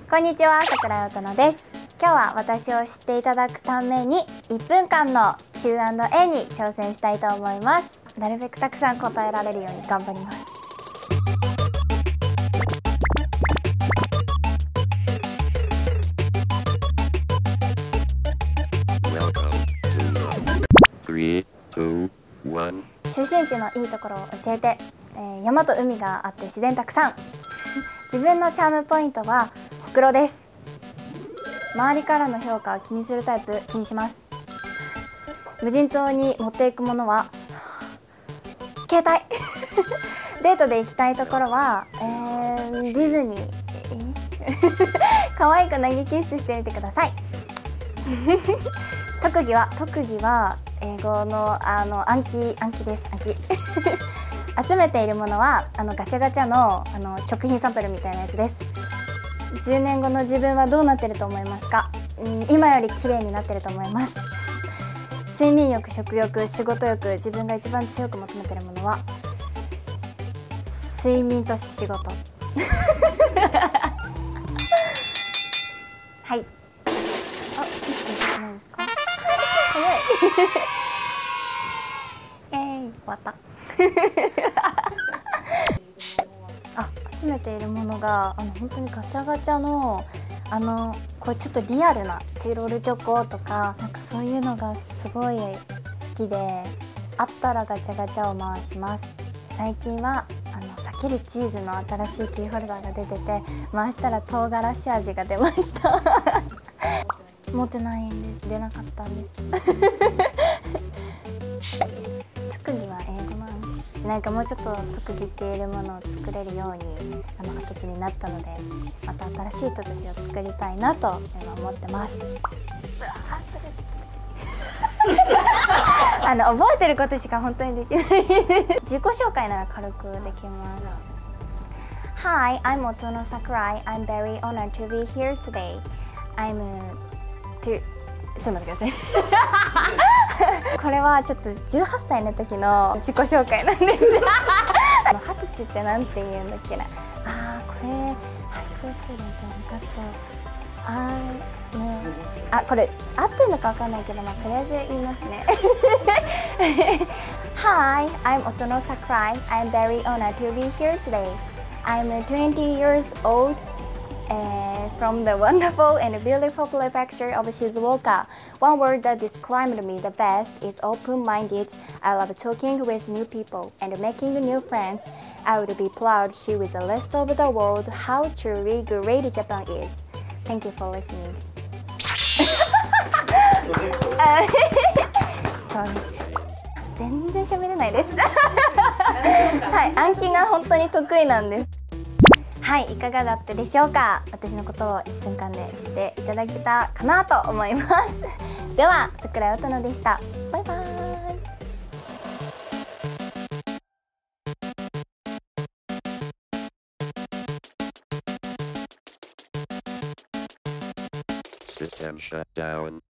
こんにちは、桜井音乃です。今日は私を知っていただくために1分間の Q&A に挑戦したいと思います。なるべくたくさん答えられるように頑張ります。出身地のいいところを教えて、山と海があって自然たくさん自分のチャームポイントはほくろです。周りからの評価を気にするタイプ。気にします。無人島に持っていくものは携帯デートで行きたいところは、ディズニー可愛く投げキッスしてみてください特技は英語の暗記です。暗記集めているものはガチャガチャの食品サンプルみたいなやつです。10年後の自分はどうなってると思いますか？今より綺麗になってると思います。睡眠欲、食欲、仕事欲、自分が一番強く求めてるものは睡眠と仕事はい。あ、生きていけないですか？早い終わったあ、集めているものが本当にガチャガチャのこれちょっとリアルなチロルチョコとかなんかそういうのがすごい好きで、あったらガチャガチャを回します。最近は避けるチーズの新しいキーホルダーが出てて、回したら唐辛子味が出ました持ってないんです。出なかったんです特技は英語なんです。なんかもうちょっと特技っているものを作れるように二十歳になったので、また新しい特技を作りたいなと今思ってます。うわー、それ覚えてることしか本当にできない自己紹介なら軽くできます。Hi, I'm Otono Sakurai. I'm very honored to be here today. I'm ちょっと待ってくださいこれはちょっと18歳の時の自己紹介なんです二十歳ってなんて言うんだっけな。これハイスクールスチューデントを抜かすとこれ合ってるのかわかんないけど、とりあえず言いますねHi, I'm Otono Sakurai. I'm very honored to be here today. I'm 20 years old from the wonderful and beautiful prefecture of Shizuoka. One word that described me the best is open-minded. I love talking with new people and making new friends. I would be proud to share with the rest of the world how truly great Japan is. Thank you for listening. そうです。全然喋れないですはい、暗記が本当に得意なんです。はい、いかがだったでしょうか。私のことを1分間で知っていただけたかなと思いますでは、桜井音乃でした。バイバーイ。 System shut down.